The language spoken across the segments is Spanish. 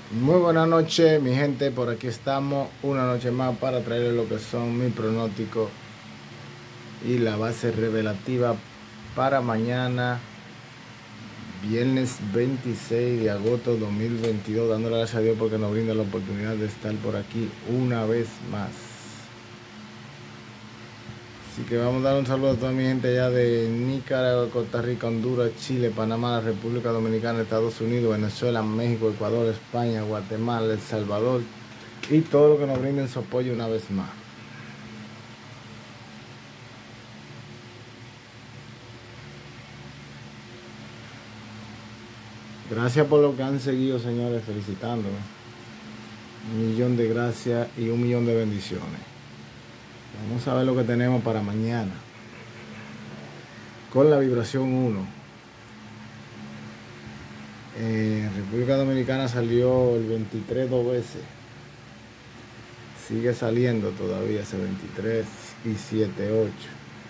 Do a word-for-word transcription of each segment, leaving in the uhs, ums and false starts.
Muy buenas noches, mi gente. Por aquí estamos una noche más para traerles lo que son mis pronósticos y la base revelativa para mañana, viernes veintiséis de agosto dos mil veintidós. Dándole gracias a Dios porque nos brinda la oportunidad de estar por aquí una vez más. Así que vamos a dar un saludo a toda mi gente allá de Nicaragua, Costa Rica, Honduras, Chile, Panamá, la República Dominicana, Estados Unidos, Venezuela, México, Ecuador, España, Guatemala, El Salvador y todo lo que nos brinden su apoyo una vez más. Gracias por lo que han seguido, señores, felicitándome. Un millón de gracias y un millón de bendiciones. Vamos a ver lo que tenemos para mañana. Con la vibración uno. En República Dominicana salió el veintitrés dos veces. Sigue saliendo todavía ese veintitrés y siete ocho.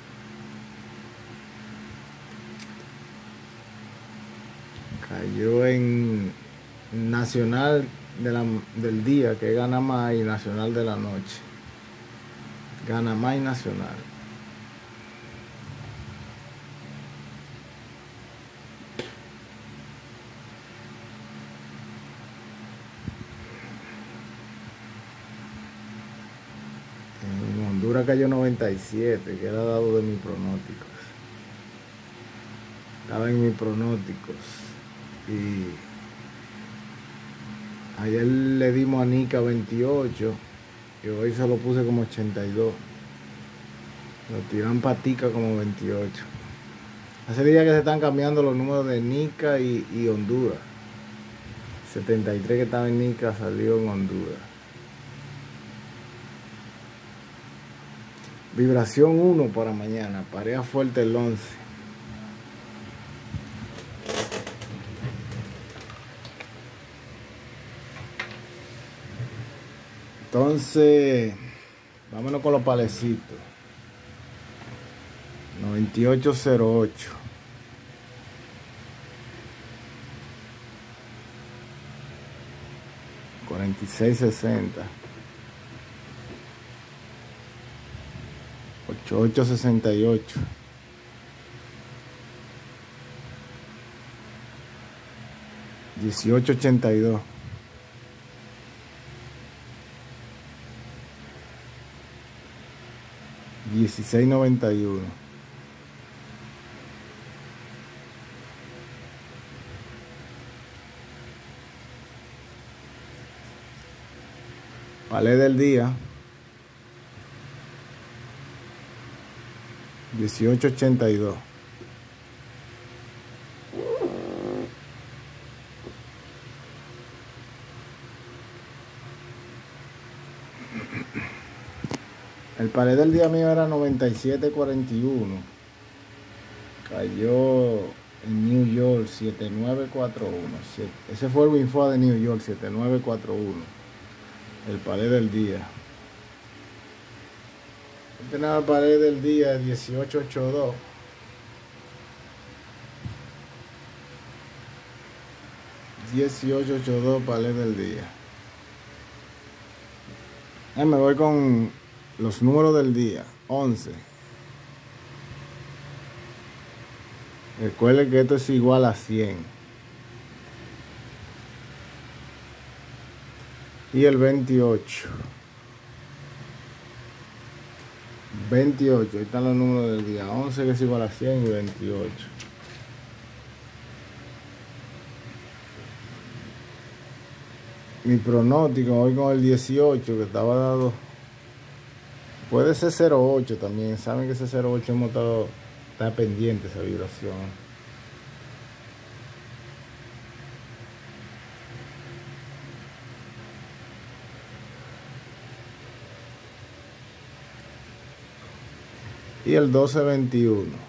Cayó en Nacional de la, del día, que gana más, y Nacional de la noche. Gana más y Nacional. En Honduras cayó noventa y siete, que era dado de mis pronósticos. Estaba en mis pronósticos. Y ayer le dimos a Nica veintiocho y hoy se lo puse como ochenta y dos. Lo tiran patica como veintiocho. Hace días que se están cambiando los números de Nica y, y Honduras. setenta y tres que estaba en Nica salió en Honduras. Vibración uno para mañana. Pareja fuerte el once. Entonces, vámonos con los palecitos. noventa y ocho cero ocho. cuarenta y seis sesenta. ochenta y ocho sesenta y ocho. dieciocho ochenta y dos. dieciséis noventa y uno. Palé del día. dieciocho ochenta y dos. El palé del día mío era noventa y siete cuarenta y uno. Cayó en New York setenta y nueve cuarenta y uno. Ese fue el Winfoa de New York, setenta y nueve cuarenta y uno. El palé del día. Este nada, el palé del día dieciocho ochenta y dos. dieciocho ochenta y dos palé del día. Eh, me voy con los números del día. once. Recuerden que esto es igual a cien. Y el veintiocho. veintiocho. Ahí están los números del día. once que es igual a cien y veintiocho. Mi pronóstico hoy con el dieciocho que estaba dado. Puede ser cero ocho también. Saben que ese cero ocho hemos estado, está pendiente esa vibración. Y el doce veintiuno.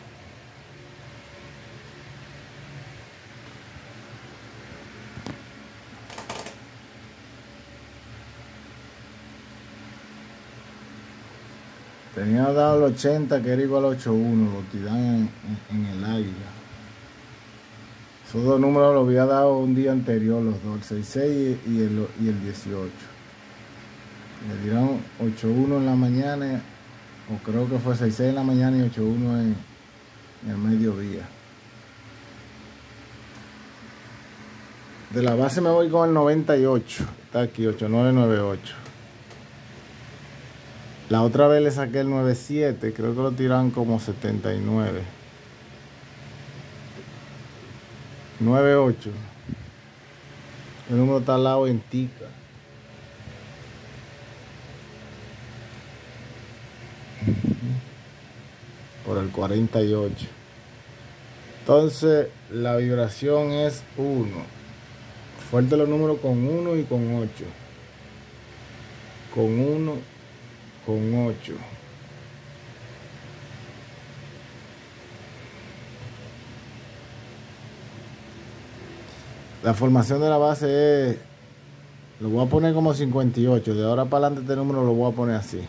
Tenía dado el ochenta que era igual a ocho uno. Lo tiran en, en, en el águila. Esos dos números los había dado un día anterior, los dos, el sesenta y seis y el, y el dieciocho. Le dieron ocho uno en la mañana, o creo que fue sesenta y seis en la mañana y ocho uno en, en el mediodía. De la base me voy con el noventa y ocho. Está aquí, ocho nueve nueve ocho. La otra vez le saqué el noventa y siete, creo que lo tiran como setenta y nueve. noventa y ocho. El número está al lado en tica. Por el cuarenta y ocho. Entonces la vibración es uno. Fuerte los números con uno y con ocho. Con uno, con ocho. La formación de la base es, lo voy a poner como cincuenta y ocho. De ahora para adelante este número lo voy a poner así.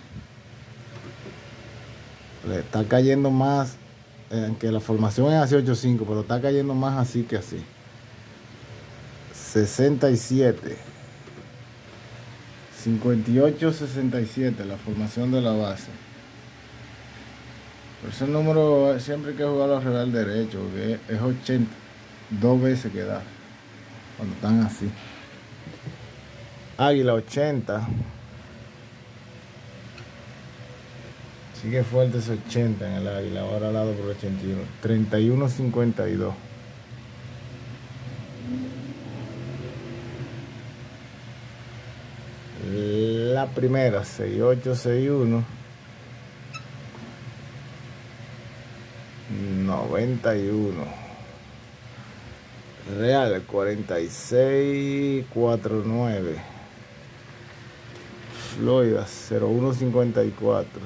Le está cayendo más, aunque la formación es así ocho cinco, pero está cayendo más así que así. sesenta y siete. cincuenta y ocho, sesenta y siete, la formación de la base. Por ese número siempre hay que jugarlo al revés derecho, porque es ochenta. Dos veces que da, cuando están así. Águila ochenta. Sigue fuerte ese ochenta en el águila, ahora al lado por ochenta y uno. treinta y uno cincuenta y dos. La primera, sesenta y ocho sesenta y uno. noventa y uno. Real, cuarenta y seis cuarenta y nueve. Florida, cero uno cincuenta y cuatro.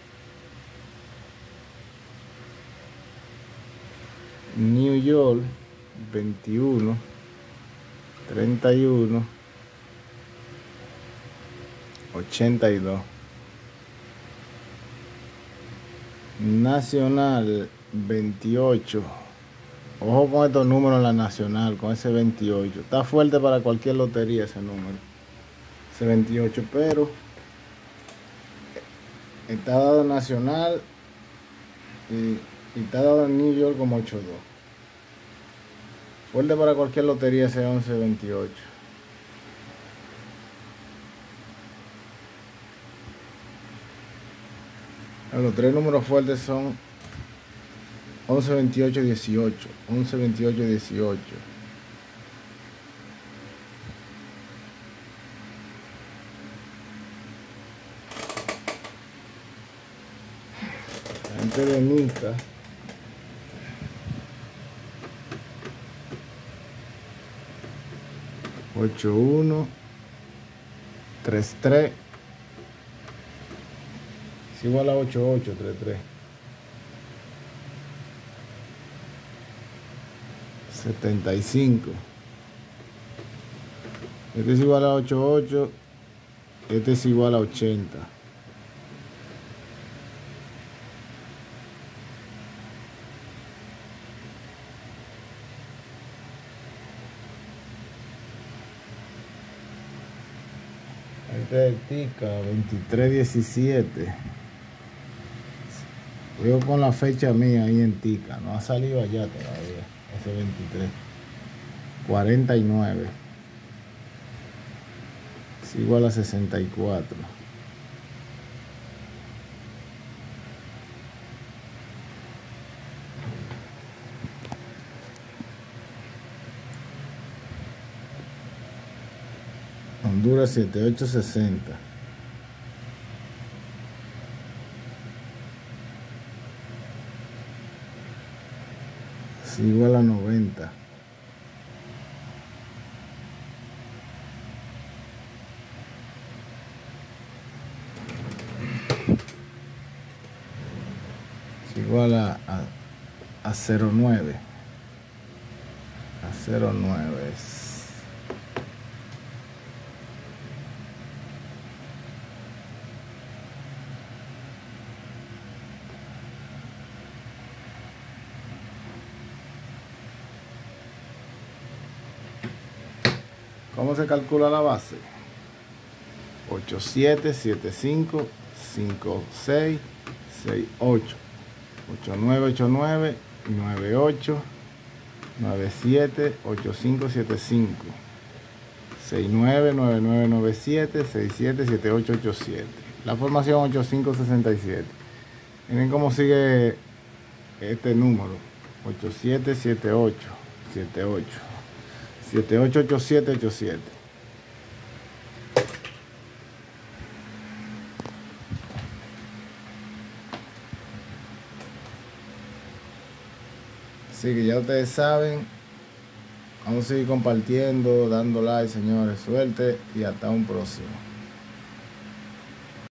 New York, veintiuno treinta y uno ochenta y dos. Nacional, veintiocho. Ojo con estos números en la nacional, con ese veintiocho. Está fuerte para cualquier lotería ese número, ese veintiocho, pero está dado nacional y, y está dado en New York como ocho dos. Fuerte para cualquier lotería ese once veintiocho. Los tres números fuertes son once veintiocho dieciocho. once veintiocho dieciocho. La gente de Nica. ocho uno tres tres. Es igual a ocho ocho tres tres. setenta y cinco. Este es igual a ocho ocho. Este es igual a ochenta. Este es Tica, veintitrés diecisiete. Veo con la fecha mía ahí en Tica. No ha salido allá todavía. Ese veintitrés. cuarenta y nueve. Es igual a sesenta y cuatro. Honduras setenta y ocho sesenta. Es igual a noventa. Es igual a, a, a cero nueve. A cero nueve. ¿Cómo se calcula la base? ocho siete siete cinco cinco seis seis ocho, ocho nueve ocho nueve nueve ocho nueve siete ocho cinco siete cinco, seis nueve nueve nueve nueve siete seis siete siete ocho ocho siete. La formación ocho cinco seis siete. Miren cómo sigue este número: ocho siete siete ocho siete ocho siete ocho ocho siete ocho siete. Así que ya ustedes saben, vamos a seguir compartiendo, dando like, señores. Suerte y hasta un próximo.